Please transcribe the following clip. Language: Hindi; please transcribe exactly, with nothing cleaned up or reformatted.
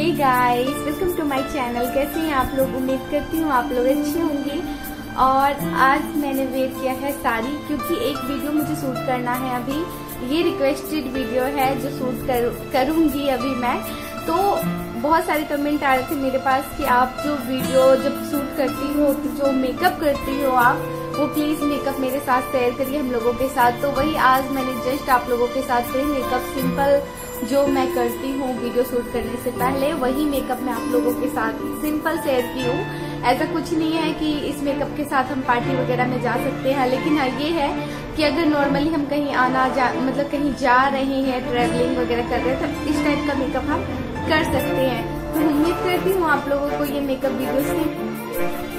Hey guys, welcome to my channel. कैसे हैं आप लोग? उम्मीद करती हूँ आप लोग अच्छे होंगे। और आज मैंने वेयर किया है साड़ी, क्योंकि एक वीडियो मुझे शूट करना है। अभी ये रिक्वेस्टेड वीडियो है जो शूट कर, करूंगी अभी मैं। तो बहुत सारे कमेंट आ रहे थे मेरे पास कि आप जो वीडियो जब शूट करती हो, तो जो मेकअप करती हो आप, वो प्लीज मेकअप मेरे साथ शेयर करिए हम लोगों के साथ। तो वही आज मैंने जस्ट आप लोगों के साथ वही मेकअप सिंपल जो मैं करती हूँ वीडियो शूट करने से पहले, वही मेकअप मैं आप लोगों के साथ सिंपल शेयर की हूँ। ऐसा कुछ नहीं है कि इस मेकअप के साथ हम पार्टी वगैरह में जा सकते हैं, लेकिन हाँ ये है कि अगर नॉर्मली हम कहीं आना जा मतलब कहीं जा रहे हैं, ट्रैवलिंग वगैरह कर रहे हैं, तो इस टाइप का मेकअप हम कर सकते हैं। तो उम्मीद करती हूँ आप लोगों को ये मेकअप वीडियो से